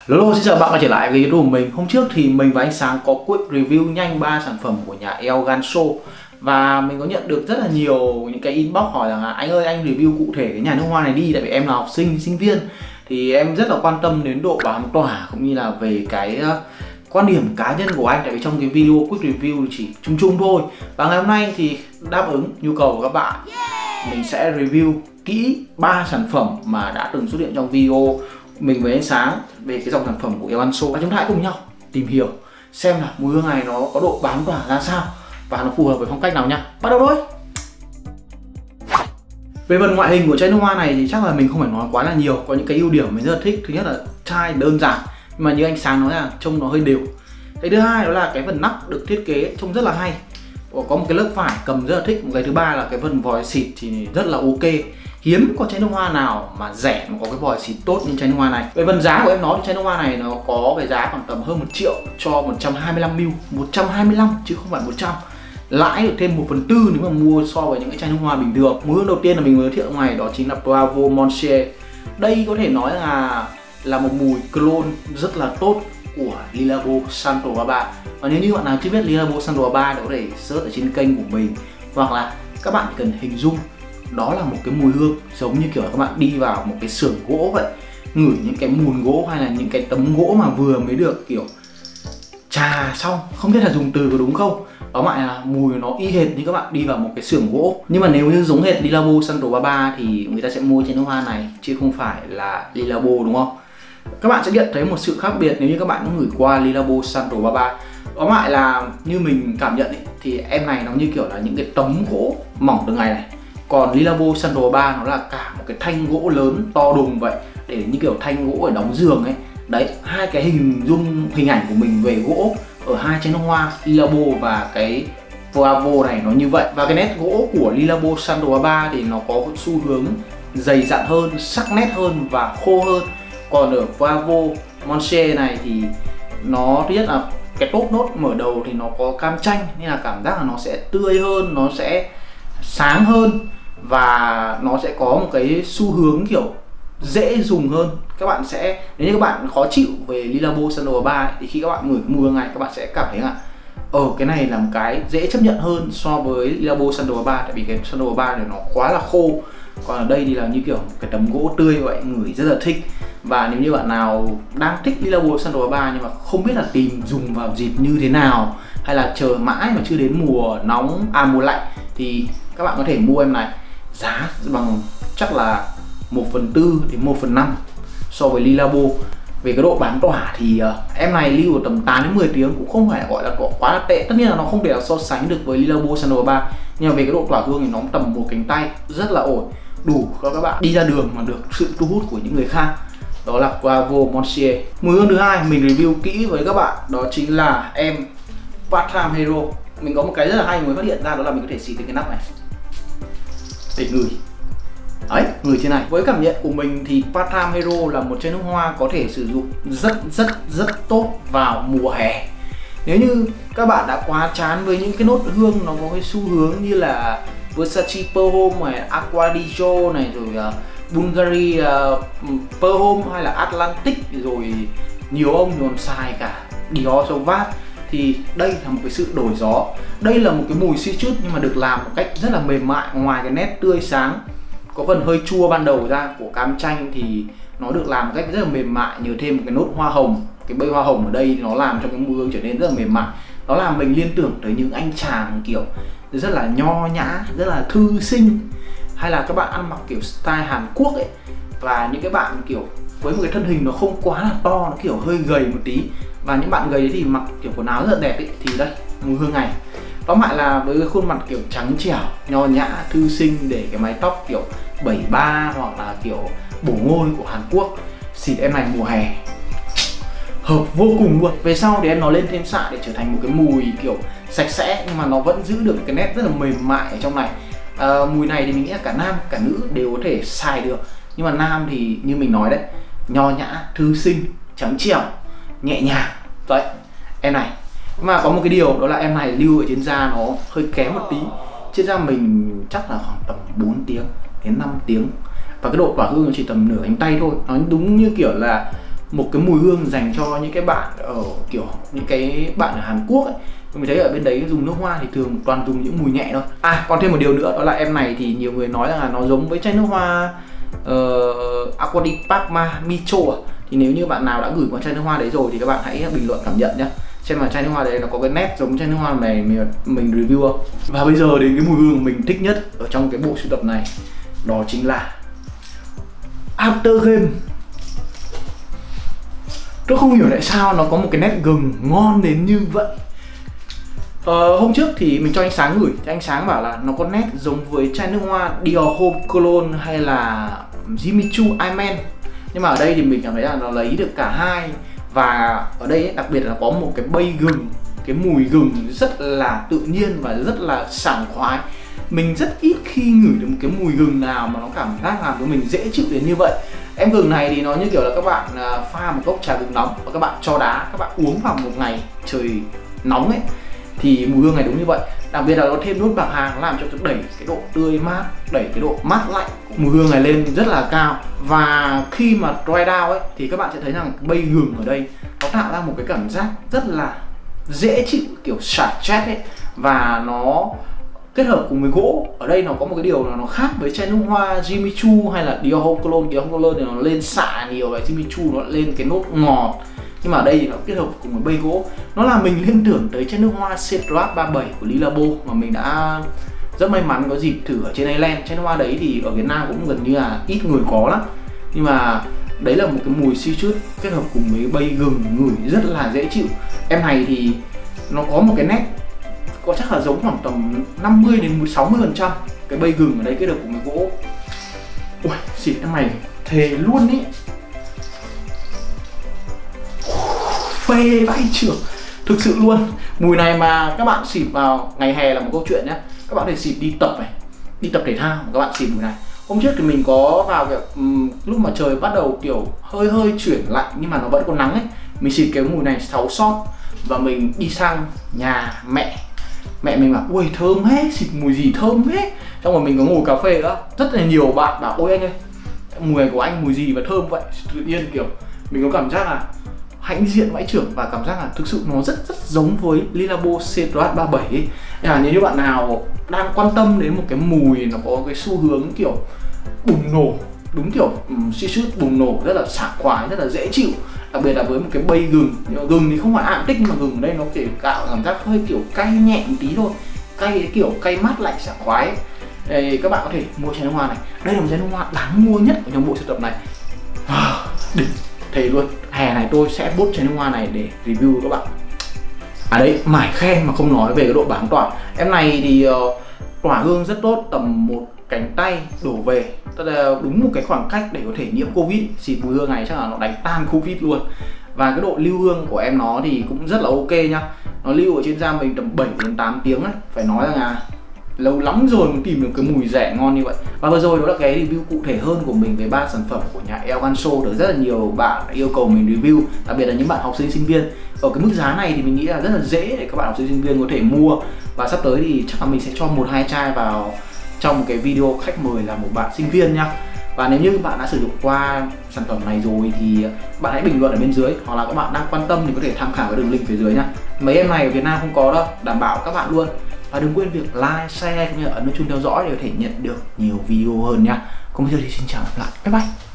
Hello, xin chào bạn quay trở lại với YouTube của mình. Hôm trước thì mình và anh Sáng có quick review nhanh 3 sản phẩm của nhà El Ganso. Và mình có nhận được rất là nhiều những cái inbox hỏi rằng là anh ơi, anh review cụ thể cái nhà nước hoa này đi. Tại vì em là học sinh, sinh viên, thì em rất là quan tâm đến độ bám tỏa cũng như là về cái quan điểm cá nhân của anh. Tại vì trong cái video quick review chỉ chung chung thôi. Và ngày hôm nay thì đáp ứng nhu cầu của các bạn, mình sẽ review kỹ 3 sản phẩm mà đã từng xuất hiện trong video mình với anh Sáng về cái dòng sản phẩm của El Ganso. Và chúng ta hãy cùng nhau tìm hiểu xem là mùi hương này nó có độ bám tỏa ra sao và nó phù hợp với phong cách nào nha. Bắt đầu thôi. Về phần ngoại hình của chai nước hoa này thì chắc là mình không phải nói quá là nhiều. Có những cái ưu điểm mình rất là thích. Thứ nhất là chai đơn giản, nhưng mà như anh Sáng nói là trông nó hơi đều. Cái thứ hai đó là cái phần nắp được thiết kế trông rất là hay, có một cái lớp vải cầm rất là thích. Một cái thứ ba là cái phần vòi xịt thì rất là ok. Hiếm có chai nước hoa nào mà rẻ mà có cái vòi xịt tốt như chai nước hoa này. Về phần giá của em nói thì chai nước hoa này nó có cái giá khoảng tầm hơn 1 triệu cho 125ml, 125 chứ không phải 100. Lãi được thêm 1/4 nếu mà mua so với những cái chai nước hoa bình thường. Mùi hương đầu tiên là mình giới thiệu ở ngoài đó chính là Bravo Monche. Đây có thể nói là một mùi cologne rất là tốt của Le Labo Santo Baba. Và nếu như bạn nào chưa biết Le Labo Santo Baba thì có thể search ở trên kênh của mình, hoặc là các bạn cần hình dung đó là một cái mùi hương giống như kiểu là các bạn đi vào một cái xưởng gỗ vậy, ngửi những cái mùn gỗ hay là những cái tấm gỗ mà vừa mới được kiểu chà xong, không biết là dùng từ có đúng không. Đó lại là mùi nó y hệt như các bạn đi vào một cái xưởng gỗ. Nhưng mà nếu như giống hệt Le Labo Santo Baba thì người ta sẽ mua chai nước hoa này chứ không phải là Le Labo, đúng không? Các bạn sẽ nhận thấy một sự khác biệt nếu như các bạn có ngửi qua Le Labo Santo Baba. Đó lại là như mình cảm nhận ấy, thì em này nó như kiểu là những cái tấm gỗ mỏng từng ngày này. Còn Le Labo Santo Baba nó là cả một cái thanh gỗ lớn to đùng vậy, để như kiểu thanh gỗ ở đóng giường ấy. Đấy, hai cái hình ảnh của mình về gỗ ở hai chai nước hoa Le Labo và cái Bravo này nó như vậy. Và cái nét gỗ của Le Labo Santo Baba thì nó có xu hướng dày dặn hơn, sắc nét hơn và khô hơn. Còn ở Bravo Monche này thì nó thứ nhất là cái top nốt mở đầu thì nó có cam chanh, nên là cảm giác là nó sẽ tươi hơn, nó sẽ sáng hơn và nó sẽ có một cái xu hướng kiểu dễ dùng hơn. Các bạn sẽ, nếu như các bạn khó chịu về Le Labo Santo Baba thì khi các bạn ngửi cái mùi hương này các bạn sẽ cảm thấy là cái này là một cái dễ chấp nhận hơn so với Le Labo Santo Baba, tại vì cái Santo Baba này nó quá là khô. Còn ở đây thì là như kiểu cái tấm gỗ tươi vậy, ngửi rất là thích. Và nếu như bạn nào đang thích Le Labo Santo Baba nhưng mà không biết là tìm dùng vào dịp như thế nào, hay là chờ mãi mà chưa đến mùa nóng, mùa lạnh, thì các bạn có thể mua em này. Giá bằng chắc là 1/4 đến 1/5 so với Le Labo. Về cái độ bám tỏa thì em này lưu ở tầm 8 đến 10 tiếng cũng không phải gọi là quá là tệ. Tất nhiên là nó không thể là so sánh được với Le Labo Santo Baba, nhưng mà về cái độ tỏa hương thì nó tầm một cánh tay, rất là ổn, đủ cho các bạn đi ra đường mà được sự thu hút của những người khác. Đó là Bravo Monche. Mùi hương thứ hai mình review kỹ với các bạn đó chính là em Part-Time Hero. Mình có một cái rất là hay mới phát hiện ra, đó là mình có thể xịt cái nắp này để ngửi. Đấy, ngửi trên này. Với cảm nhận của mình thì Part-Time Hero là một chai nước hoa có thể sử dụng rất tốt vào mùa hè. Nếu như các bạn đã quá chán với những cái nốt hương nó có cái xu hướng như là Versace Pearl Home này, Acqua di Gio này, rồi Bulgari Pearl Home hay là Atlantic, rồi nhiều ông còn xài cả Dior Sauvage, thì đây là một cái sự đổi gió. Đây là một cái mùi citrus nhưng mà được làm một cách rất là mềm mại. Ngoài cái nét tươi sáng, có phần hơi chua ban đầu ra của cam chanh thì nó được làm một cách rất là mềm mại, nhờ thêm một cái nốt hoa hồng. Cái bây hoa hồng ở đây thì nó làm cho cái mùi hương trở nên rất là mềm mại. Nó làm mình liên tưởng tới những anh chàng kiểu rất là nho nhã, rất là thư sinh, hay là các bạn ăn mặc kiểu style Hàn Quốc ấy. Và những cái bạn kiểu với một cái thân hình nó không quá là to, nó kiểu hơi gầy một tí, và những bạn gầy ấy thì mặc kiểu quần áo rất là đẹp ấy, thì đây mùi hương này. Tóm lại là với cái khuôn mặt kiểu trắng trẻo, nho nhã, thư sinh, để cái mái tóc kiểu 73 hoặc là kiểu bổ ngôi của Hàn Quốc, xịt em này mùa hè hợp vô cùng luôn. Về sau thì em nó lên thêm xạ để trở thành một cái mùi kiểu sạch sẽ, nhưng mà nó vẫn giữ được cái nét rất là mềm mại ở trong này. Mùi này thì mình nghĩ là cả nam cả nữ đều có thể xài được, nhưng mà nam thì như mình nói đấy, nho nhã, thư sinh, trắng trẻo, nhẹ nhàng. Đấy, em này. Mà có một cái điều đó là em này lưu ở trên da nó hơi kém một tí. Trên da mình chắc là khoảng tầm 4 tiếng đến 5 tiếng. Và cái độ tỏa hương nó chỉ tầm nửa cánh tay thôi. Nó đúng như kiểu là một cái mùi hương dành cho những cái bạn ở kiểu những cái bạn ở Hàn Quốc ấy. Mình thấy ở bên đấy dùng nước hoa thì thường toàn dùng những mùi nhẹ thôi. Còn thêm một điều nữa đó là em này thì nhiều người nói rằng là nó giống với chai nước hoa Acqua di Parma Micho Thì nếu như bạn nào đã gửi qua chai nước hoa đấy rồi thì các bạn hãy bình luận cảm nhận nhé, xem là chai nước hoa đấy nó có cái nét giống chai nước hoa này mình review không. Và bây giờ đến cái mùi hương mình thích nhất ở trong cái bộ sưu tập này, đó chính là After Game. Tôi không hiểu tại sao nó có một cái nét gừng ngon đến như vậy. Hôm trước thì mình cho anh Sáng gửi thì anh Sáng bảo là nó có nét giống với chai nước hoa Dior Homme Cologne hay là Jimmy Choo Iman. Nhưng mà ở đây thì mình cảm thấy là nó lấy được cả hai. Và ở đây ấy, đặc biệt là có một cái bay gừng, cái mùi gừng rất là tự nhiên và rất là sảng khoái. Mình rất ít khi ngửi được một cái mùi gừng nào mà nó cảm giác làm cho mình dễ chịu đến như vậy. Em gừng này thì nó như kiểu là các bạn pha một cốc trà gừng nóng và các bạn cho đá, các bạn uống vào một ngày trời nóng ấy, thì mùi hương này đúng như vậy. Đặc biệt là nó thêm nốt bạc hà, nó làm cho nó đẩy cái độ tươi mát, đẩy cái độ mát lạnh của mùi hương này lên rất là cao. Và khi mà dry down ấy thì các bạn sẽ thấy rằng cái bay gừng ở đây nó tạo ra một cái cảm giác rất là dễ chịu, kiểu xả stress ấy. Và nó kết hợp cùng với gỗ. Ở đây nó có một cái điều là nó khác với chai nước hoa Jimmy Choo hay là Dior Homme Cologne. Dior Homme Cologne thì nó lên xạ nhiều, và Jimmy Choo nó lên cái nốt ngọt. Nhưng mà ở đây thì nó kết hợp cùng với bay gỗ. Nó làm mình liên tưởng tới chai nước hoa Cedrat 37 của Lilabo mà mình đã rất may mắn có dịp thử ở trên Island. Chai nước hoa đấy thì ở Việt Nam cũng gần như là ít người có lắm. Nhưng mà đấy là một cái mùi citrus kết hợp cùng với bay gừng, ngửi rất là dễ chịu. Em này thì nó có một cái nét có chắc là giống khoảng tầm 50 đến 60% cái bay gừng ở đây kết hợp cùng với gỗ. Ui, xịt em này thề luôn ý, phê vãi chưởng, thực sự luôn. Mùi này mà các bạn xịt vào ngày hè là một câu chuyện nhé. Các bạn có thể xịt đi tập này, đi tập thể thao, các bạn xịt mùi này. Hôm trước thì mình có vào cái, lúc mà trời bắt đầu kiểu hơi chuyển lạnh nhưng mà nó vẫn có nắng ấy, mình xịt cái mùi này 6 shot và mình đi sang nhà mẹ mình bảo ui thơm hết, xịt mùi gì thơm hết. Xong rồi mình có ngồi cà phê nữa, rất là nhiều bạn bảo ôi anh ơi, mùi này của anh mùi gì mà thơm vậy. Tự nhiên kiểu mình có cảm giác là hãnh diện vãi chưởng và cảm giác là thực sự nó rất giống với Lilabo Cedrat 37 ấy. Nên là nếu như bạn nào đang quan tâm đến một cái mùi nó có cái xu hướng kiểu bùng nổ, đúng kiểu citrus bùng nổ, rất là sảng khoái, rất là dễ chịu, đặc biệt là với một cái bay gừng. Gừng thì không phải ạng tích nhưng mà gừng ở đây nó chỉ tạo cảm giác hơi kiểu cay nhẹ một tí thôi, cay kiểu cay mát lạnh sảng khoái. Đây, các bạn có thể mua chai nước hoa này. Đây là một chai nước hoa đáng mua nhất ở trong bộ sưu tập này. Đỉnh, thề luôn. Hè này tôi sẽ bốt chai nước hoa này để review các bạn. Đấy, mải khen mà không nói về cái độ bám tỏa. Em này thì tỏa hương rất tốt, tầm một cánh tay đổ về, tức là đúng một cái khoảng cách để có thể nhiễm Covid. Xịt mùi hương này chắc là nó đánh tan Covid luôn. Và cái độ lưu hương của em nó thì cũng rất là ok nhá. Nó lưu ở trên da mình tầm 7 đến 8 tiếng ấy. Phải nói rằng là lâu lắm rồi mới tìm được cái mùi rẻ ngon như vậy. Và vừa rồi đó là cái review cụ thể hơn của mình về 3 sản phẩm của nhà El Ganso được rất là nhiều bạn yêu cầu mình review, đặc biệt là những bạn học sinh sinh viên. Ở cái mức giá này thì mình nghĩ là rất là dễ để các bạn học sinh sinh viên có thể mua. Và sắp tới thì chắc là mình sẽ cho 1-2 chai vào trong một cái video khách mời là một bạn sinh viên nha. Và nếu như bạn đã sử dụng qua sản phẩm này rồi thì bạn hãy bình luận ở bên dưới, hoặc là các bạn đang quan tâm thì có thể tham khảo cái đường link phía dưới nha. Mấy em này ở Việt Nam không có đâu, đảm bảo các bạn luôn. Và đừng quên việc like, share cũng như ấn nút chuông theo dõi để có thể nhận được nhiều video hơn nha. Còn bây giờ thì xin chào và hẹn gặp lại. Bye bye.